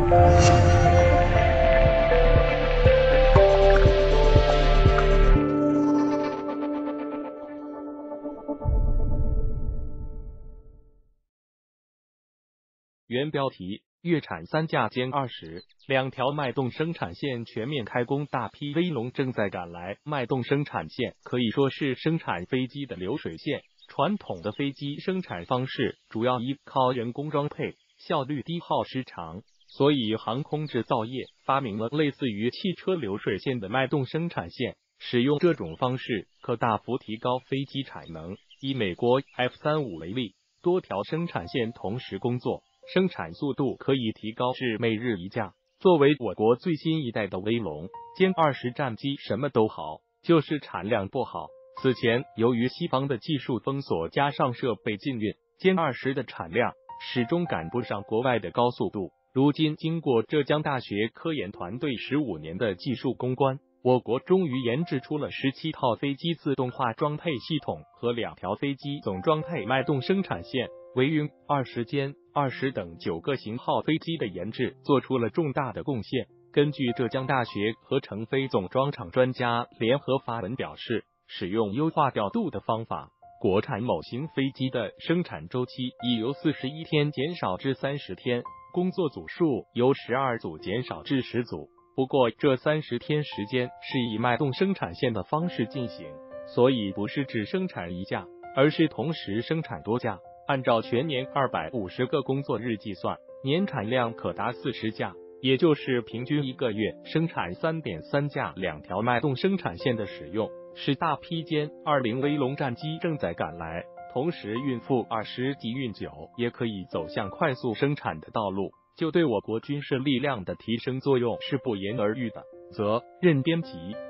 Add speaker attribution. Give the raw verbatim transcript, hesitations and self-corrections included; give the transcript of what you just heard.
Speaker 1: 原标题：月产三架歼二十，两条脉动生产线全面开工，大批威龙正在赶来。脉动生产线可以说是生产飞机的流水线。传统的飞机生产方式主要依靠人工装配，效率低，耗时长，所以航空制造业发明了类似于汽车流水线的脉动生产线。使用这种方式可大幅提高飞机产能。以美国 F 三十五 为例，多条生产线同时工作，生产速度可以提高至每日一架。作为我国最新一代的威龙歼二十战机，什么都好，就是产量不好。此前由于西方的技术封锁加上设备禁运，歼二十的产量始终赶不上国外的高速度。如今经过浙江大学科研团队十五年的技术攻关，我国终于研制出了十七套飞机自动化装配系统和两条飞机总装配脉动生产线，为运二十歼二十等九个型号飞机的研制做出了重大的贡献。根据浙江大学和成飞总装厂专家联合发文表示，使用优化调度的方法，国产某型飞机的生产周期已由四十一天减少至三十天，工作组数由十二组减少至十组。不过这三十天时间是以脉动生产线的方式进行，所以不是只生产一架，而是同时生产多架。按照全年二百五十个工作日计算，年产量可达四十架，也就是平均一个月生产 三点三 架。两条脉动生产线的使用，使大批歼二十威龙战机正在赶来，同时运负二十及运九也可以走向快速生产的道路，就对我国军事力量的提升作用是不言而喻的。责任编辑。